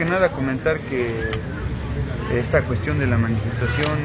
que nada comentar que esta cuestión de la manifestación,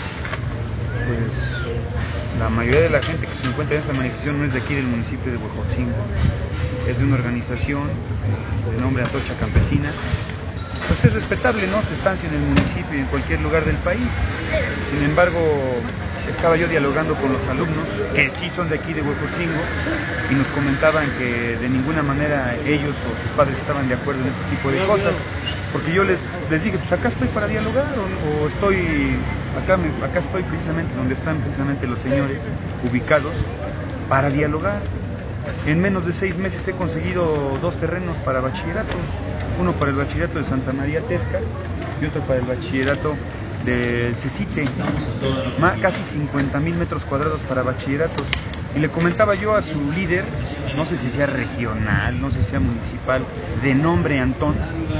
pues la mayoría de la gente que se encuentra en esta manifestación no es de aquí del municipio de Huejotzingo, es de una organización de nombre Antorcha Campesina. Pues es respetable, ¿no?, su estancia en el municipio y en cualquier lugar del país. Sin embargo, estaba yo dialogando con los alumnos, que sí son de aquí de Huejotzingo, y nos comentaban que de ninguna manera ellos o sus padres estaban de acuerdo en este tipo de cosas, porque yo les dije, pues acá estoy para dialogar, o estoy, acá estoy precisamente donde están precisamente los señores ubicados, para dialogar. En menos de 6 meses he conseguido 2 terrenos para bachillerato, uno para el bachillerato de Santa María Tesca y otro para el bachillerato de Cecite, casi 50,000 metros cuadrados para bachilleratos. Y le comentaba yo a su líder, no sé si sea regional, no sé si sea municipal, de nombre Antón,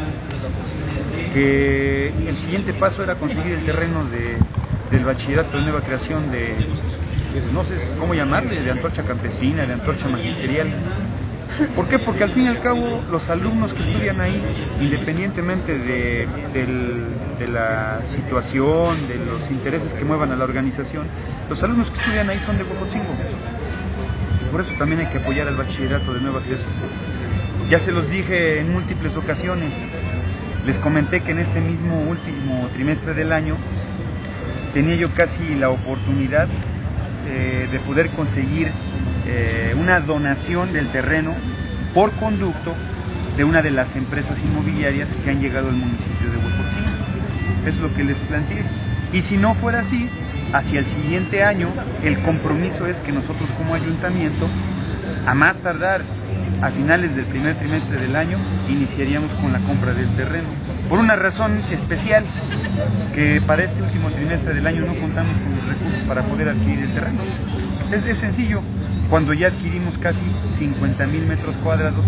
que el siguiente paso era conseguir el terreno del bachillerato de nueva creación de, pues no sé cómo llamarle, de Antorcha Campesina, de Antorcha Magisterial. ¿Por qué? Porque al fin y al cabo los alumnos que estudian ahí, independientemente de la situación, de los intereses que muevan a la organización, los alumnos que estudian ahí son de Huejotzingo. Por eso también hay que apoyar al bachillerato de nueva creación. Ya se los dije en múltiples ocasiones, les comenté que en este mismo último trimestre del año tenía yo casi la oportunidad de poder conseguir una donación del terreno por conducto de una de las empresas inmobiliarias que han llegado al municipio de Huejotzingo. Es lo que les planteé. Y si no fuera así, hacia el siguiente año, el compromiso es que nosotros como ayuntamiento, a más tardar a finales del primer trimestre del año, iniciaríamos con la compra del terreno. Por una razón especial, que para este último trimestre del año no contamos con los recursos para poder adquirir el terreno. Es sencillo, cuando ya adquirimos casi 50,000 metros cuadrados,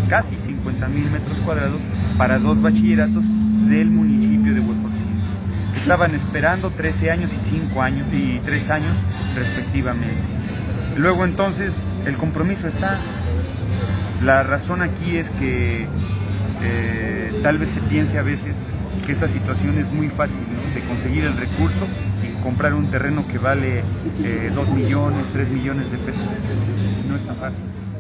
para 2 bachilleratos del municipio de Huejotzingo. Estaban esperando 13 años y 5 años y 3 años respectivamente. Luego entonces el compromiso está. La razón aquí es que tal vez se piense a veces que esta situación es muy fácil, ¿no?, de conseguir el recurso y comprar un terreno que vale 2 millones, 3 millones de pesos. No es tan fácil.